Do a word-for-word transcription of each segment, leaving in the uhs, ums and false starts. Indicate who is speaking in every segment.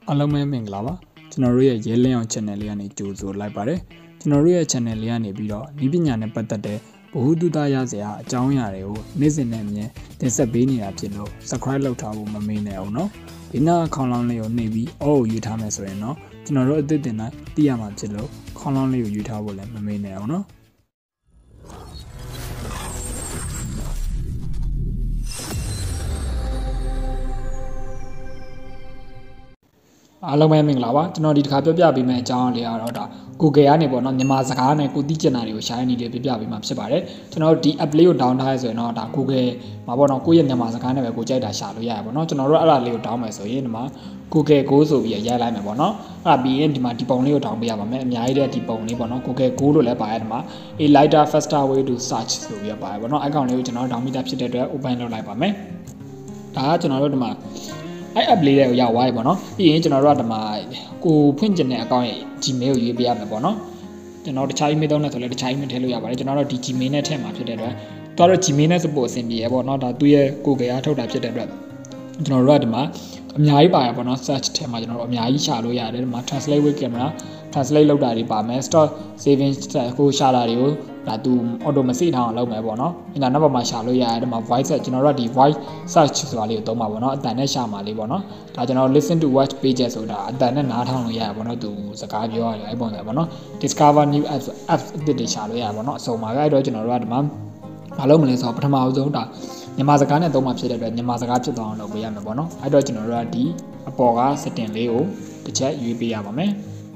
Speaker 1: အားလုံးပဲမင်္ဂလာပါကျွန်တော်တို့ရဲ့ရဲလင်းအောင် channel လေးကနေကြိုဆိုလိုက်ပါတယ်ကျွန်တော်တို့ရဲ့ channel လေးကနေပြီးတော့ဤပညာနဲ့ပတ်သက်တဲ့ဗဟုသုတရစရာအကြောင်းအရာတွေကိုနေ့စဉ်နဲ့အမြဲတင်ဆက်ပေးနေတာဖြစ်လို့ subscribe လုပ်ထားဖို့မမေ့နဲ့အောင်နော်ဒီနောက်ခေါင်းလောင်းလေးကိုနှိပ်ပြီးအော်ကိုယူထားမယ်ဆိုရင်တော့ကျွန်တော်တို့အသစ်တင်တိုင်းသိရမှာဖြစ်လို့ခေါင်းလောင်းလေးကိုယူထားဖို့လည်းမမေ့နဲ့အောင်နော်အားလုံးပဲမင်္ဂလာပါကျွန်တော်ဒီတစ်ခါပြောပြပေးမယ့်အကြောင်းလေးကတော့ဒါ Google ကနေပေါ့နော်မြန်မာစကားနဲ့ကိုသိကျင်တာတွေကိုရှာရနေတယ်ပြပြပေးမှာဖြစ်ပါတယ်ကျွန်တော်တို့ဒီ app လေးကို down ထားရဆိုရင်တော့ဒါ Google မှာပေါ့နော်ကိုယ့်ရဲ့မြန်မာစကားနဲ့ပဲကိုကြိုက်တာရှာလို့ရရပါတော့ကျွန်တော်တို့အဲ့ဒါလေးကို down မယ်ဆိုရင်ဒီမှာ Google Go ဆိုပြီးရိုက်လိုက်မယ်ပေါ့နော်အဲ့ဒါပြီးရင်ဒီမှာဒီပုံလေးကို down ပေးရပါမယ်အများကြီးတဲ့ဒီပုံလေးပေါ့နော် Google Go လို့လည်းပါရတယ်ဒီမှာ a lighter faster way to search ဆိုပြီးပါရပါတော့အဲ့ကောင်လေးကိုကျွန်တော် down မိတာဖြစ်တဲ့အတွက် open လုပ်လိုက်ပါမယ်ဒါကကျွန်တော်တို့ဒီမှာအဲ့ app လေးတွေကိုရောက်သွားပြီပေါ့နော်ပြီးရင်ကျွန်တော်တို့ကဒီမှာကိုဖွင့်ကျင်တဲ့အကောင့်ရဲ့ Gmail ကိုရွေးပေးရမယ်ပေါ့နော်ကျွန်တော်တခြား email သုံးနေဆိုလည်းတခြား email ထည့်လို့ရပါတယ်ကျွန်တော်တို့ဒီ Gmail နဲ့ထည့်မှာဖြစ်တဲ့အတွက်တော့ Gmail နဲ့ support အဆင်ပြေရပေါ့နော်ဒါသူ့ရဲ့ Google အားထုတ်တာဖြစ်တဲ့အတွက်ကျွန်တော်တို့ကဒီမှာအများကြီးပါရပေါ့နော် search ထဲမှာကျွန်တော်တို့အများကြီးရှာလို့ရတယ်ဒီမှာ translate with camera translate လုပ်တာတွေပါမယ် stock saving ကိုရှာတာတွေကိုဒါသူ auto မစိထားအောင်လုပ်မယ်ပေါ့နော်အင်တာနက်ပေါ်မှာရှာလို့ရတယ်ဒီမှာ voice ကျွန်တော်တို့ကဒီ voice search ဆိုတာလေးကိုသုံးပါပေါ့နော်အတန်နဲ့ရှာမှာလေးပေါ့နော်ဒါကျွန်တော် listen to watch pages ဆိုတာအတန်နဲ့နားထောင်လို့ရတယ်ပေါ့နော်သူစကားပြောရတယ်အဲ့ပုံစံပေါ့နော် discover new apps apps အသစ်တွေရှာလို့ရတယ်ပေါ့နော်အစုံပါအဲ့တော့ကျွန်တော်တို့ကဒီမှာမလုပ်မလဲဆိုတော့ပထမအဆုံးဒါမြန်မာစကားနဲ့သုံးမှဖြစ်တဲ့အတွက်မြန်မာစကားဖြစ်သွားအောင်လုပ်ပေးရမယ်ပေါ့နော်အဲ့တော့ကျွန်တော်တို့ကဒီအပေါ်က setting လေးကိုတစ်ချက်ရွေးပေးရပါမယ်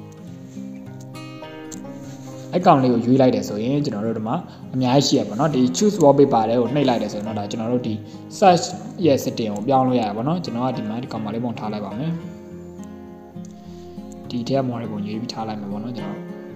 Speaker 1: အဲ့ကောင်လေးကိုရွေးလိုက်တယ်ဆိုရင်ကျွန်တော်တို့ဒီမှာအများကြီးရှိရပါတော့ဒီ choose wallpaper တွေကိုနှိပ်လိုက်တယ်ဆိုရင်တော့ဒါကျွန်တော်တို့ဒီ search ရဲ့ setting ကိုပြောင်းလို့ရရပါတော့ကျွန်တော်ကဒီမှာဒီကောင်မလေးပုံထားလိုက်ပါမယ်ဒီထဲမှာမော်ဒယ်ပုံရွေးပြီးထားလိုက်မယ်ပေါ့နော်ကျွန်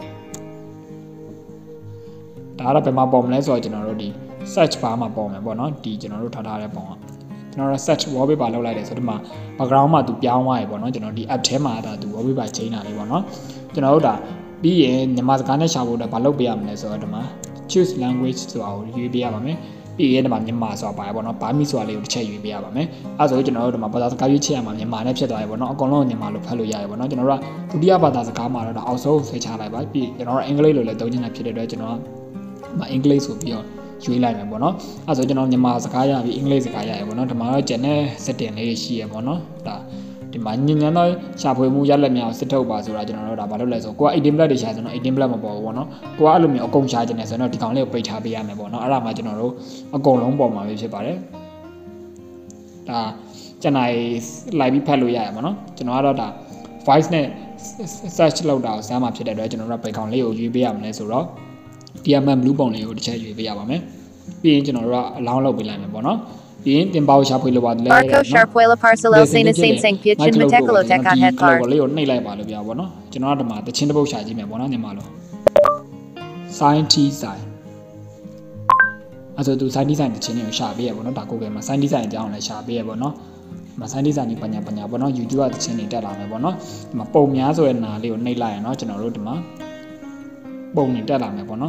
Speaker 1: တော်ဒါကတော့ဘယ်မှာပေါ်မလဲဆိုတော့ကျွန်တော်တို့ဒီ search bar မှာပေါ်မယ်ပေါ့နော်ဒီကျွန်တော်တို့ထားထားတဲ့ပုံကကျွန်တော်တို့ search wallpaper လောက်လိုက်တယ်ဆိုတော့ဒီမှာ background မှာသူပြောင်းသွားပြီပေါ့နော်ကျွန်တော်ဒီ app ထဲမှာဒါသူ wallpaper ချိန်တာလေးပေါ့နော်ကျွန်တော်တို့ဒါပြီးရင်မြန်မာစကားနဲ့ရှာဖို့တော့ဘာလုပ်ပေးရမလဲဆိုတော့ဒီမှာ choose language ဆိုတာကိုရွေးပေးရပါမယ်ပြီးရင်ဒီမှာမြန်မာဆိုတာပါရပေါ့နော်ဘာမီဆိုတာလေးကိုတစ်ချက်ရွေးပေးရပါမယ်အဲဆိုကျွန်တော်တို့ဒီမှာဘာသာစကားရွေးချက်ရမှာမြန်မာနဲ့ဖြစ်သွားပြီပေါ့နော်အကုန်လုံးမြန်မာလိုဖတ်လို့ရတယ်ပေါ့နော်ကျွန်တော်တို့ကဒုတိယဘာသာစကားမှာတော့အောက်ဆုံးဆွဲချလိုက်ပါပြီးကျွန်တော်တို့အင်္ဂလိပ်လိုလည်းသုံးနေတာဖြစ်တဲ့အတွက်ကျွန်တော်ကမအင်္ဂလိပ်ဆိုပြီးတော့ရွေးလိုက်မယ်ပေါ့နော်အဲဆိုကျွန်တော်မြန်မာစကားရပြီးအင်္ဂလိပ်စကားရရပေါ့နော်ဒီမှာတော့ကျန်တဲ့ setting လေးရှိရပေါ့နော်ဒါဒီမှာညဉ့်ညမ်းတော့ရှာဖွေမှုရလက်များစစ်ထုတ်ပါဆိုတာကျွန်တော်တို့ဒါဘာလုပ်လဲဆိုကိုကeighteen plus တွေရှာဆိုတော့eighteen plus မပေါ်ဘူးပေါ့နော်ကိုကအဲ့လိုမျိုးအကုန်ရှာခြင်းနဲ့ဆိုတော့ဒီကောင်လေးကိုပိတ်ထားပေးရမယ်ပေါ့နော်အဲ့ဒါမှကျွန်တော်တို့အကုန်လုံးပေါ်မှာပဲဖြစ်ပါတယ်ဒါကျွန်တော်လိုက်ပြီးဖတ်လို့ရရပါတော့ကျွန်တော်ကတော့ဒါ voice နဲ့ search လုပ်တာကိုစမ်းမှာဖြစ်တဲ့အတွက်ကျွန်တော်တို့ပိတ်ကောင်လေးကိုရွေးပေးရမလဲဆိုတော့ D M M blue ပုံလေးကိုတစ်ချက်ရွေးပေးရပါမယ်ပြီးရင်ကျွန်တော်တို့ကအလောင်းလုပ်ပေးလိုက်မယ်ပေါ့နော်ပြီးရင်တင်ပေါရှာဖွေလို့ပါတယ်
Speaker 2: Marco Sharpuela Parcelo Saint Saint Saint Piachin Metecolo Tecan Head Card
Speaker 1: လေးကိုနှိပ်လိုက်ပါလို့ပြပါတော့ကျွန်တော်ကဒီမှာတချင်းတစ်ပုတ်ရှာကြည့်မယ်ပေါ့နော်ညီမလို့ sign t sign အဲ့ဆိုသူ sign t sign တချင်းတွေကိုရှာပေးရပေါ့နော်ဒါ Google မှာ sign t sign အကြောင်းလည်းရှာပေးရပေါ့နော်ဒီမှာ sign t sign ကြီးပညာပညာပေါ့နော် YouTube ကတချင်းတွေတက်လာမယ်ပေါ့နော်ဒီမှာပုံများဆိုတဲ့နာလေးကိုနှိပ်လိုက်ရနော်ကျွန်တော်တို့ဒီမှာပုံတွေတက်လာမယ်ပေါ့နော်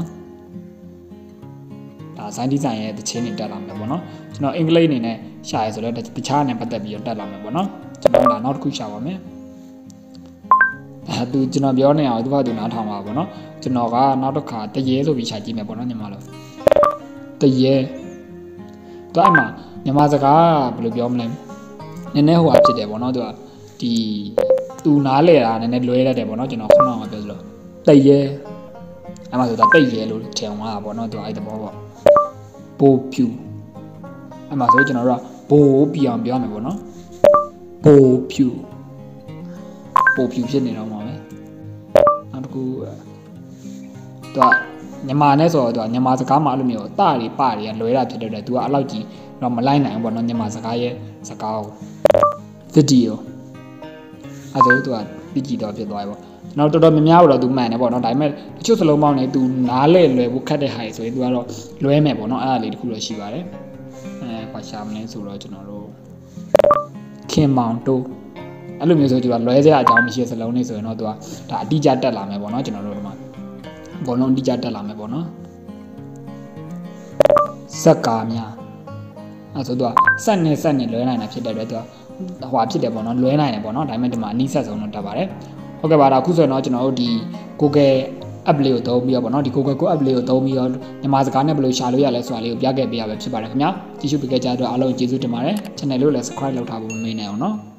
Speaker 1: ဒါ sign design ရဲ့တခြင်းတွေတက်လာမယ်ပေါ့နော်ကျွန်တော်အင်္ဂလိပ်အနေနဲ့ရှာရဲဆိုတော့တခြားနဲ့ပတ်သက်ပြီးတော့တက်လာမယ်ပေါ့နော်ကျွန်တော်ဒါနောက်တစ်ခုရှာပါမယ်ဒါသူကျွန်တော်ပြောနေအောင်သူကသူနားထောင်ပါပေါ့နော်ကျွန်တော်ကနောက်တစ်ခါတရေဆိုပြီးရှာကြည့်မယ်ပေါ့နော်ညီမတို့တရေတော့အမှမြန်မာစကားဘယ်လိုပြောမလဲနည်းနည်းဟိုအဖြစ်တယ်ပေါ့နော်သူကဒီသူနားလဲတာနည်းနည်းလွဲရတယ်ပေါ့နော်ကျွန်တော်ခုနကပြောသလိုတရေအမှဆိုတာတိတ်ရဲလို့ထင်သွားတာပေါ့နော်သူအဲ့တဘောပေါ့ဘိုးဖြူအဲ့မှာဆိုကျွန်တော်တို့ကဘိုးပြအောင်ပြောမယ်ပေါ့နော်ဘိုးဖြူဘိုးဖြူဖြစ်နေတော့မှာပဲနောက်တစ်ခုသူကမြန်မာနဲ့ဆိုတော့သူကမြန်မာစကားမှာအဲ့လိုမျိုးတတွေပတွေကလွဲတာဖြစ်တဲ့အတွက်သူကအဲ့လောက်ကြီးတော့မလိုက်နိုင်ဘူးပေါ့နော်မြန်မာစကားရဲ့စကားကို video အဲ့ဒါသူကပြီးကြည့်တော့ဖြစ်သွားပြီပေါ့ကျွန်တော်တော်တော်များများတော့သူမှန်တယ်ပေါ့နော်ဒါပေမဲ့တချို့စလုံးပေါင်းနေသူနားလဲလွယ်ဖို့ခက်တဲ့ဟာတွေဆိုရင်သူကတော့လွဲမယ်ပေါ့နော်အဲ့ဒါလေးတခုတော့ရှိပါတယ်အဲဘာရှာမလဲဆိုတော့ကျွန်တော်တို့ခင်မောင်တိုးအဲ့လိုမျိုးဆိုသူကလွဲစရာအကြောင်းမရှိတဲ့စလုံးတွေဆိုရင်တော့သူကဒါအတိအကျတက်လာမယ်ပေါ့နော်ကျွန်တော်တို့ဒီမှာဘောလုံးအတိအကျတက်လာမယ်ပေါ့နော်ဇက်ကာများအဲ့ဆိုသူကစက်နဲ့စက်နဲ့လွဲနိုင်တာဖြစ်တဲ့အတွက်သူကဟိုဖြစ်တယ်ပေါ့နော်လွဲနိုင်တယ်ပေါ့နော်ဒါပေမဲ့ဒီမှာအနည်းဆက်ဆုံးတော့တက်ပါတယ်ဟုတ်ကဲ့ပါဒါအခုဆိုရင်တော့ကျွန်တော်တို့ဒီ Google app လေးကိုသုံးပြီးတော့ပေါ့နော်ဒီ Google Go app လေးကိုသုံးပြီးတော့မြန်မာစကားနဲ့ဘယ်လိုရှာလို့ရလဲဆိုတာလေးကိုပြခဲ့ပေးရပဲဖြစ်ပါတယ်ခင်ဗျာကြည့်ရှုပေးကြတဲ့အတွက်အားလုံးကျေးဇူးတင်ပါတယ် channel လေးကိုလည်း subscribe လုပ်ထားဖို့မမေ့နဲ့အောင်နော်